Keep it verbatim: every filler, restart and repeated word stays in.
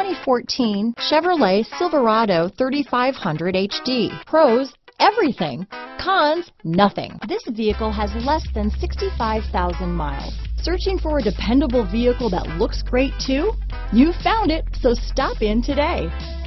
twenty fourteen Chevrolet Silverado thirty-five hundred H D. Pros, everything. Cons, nothing. This vehicle has less than sixty-five thousand miles. Searching for a dependable vehicle that looks great too? You found it, so stop in today.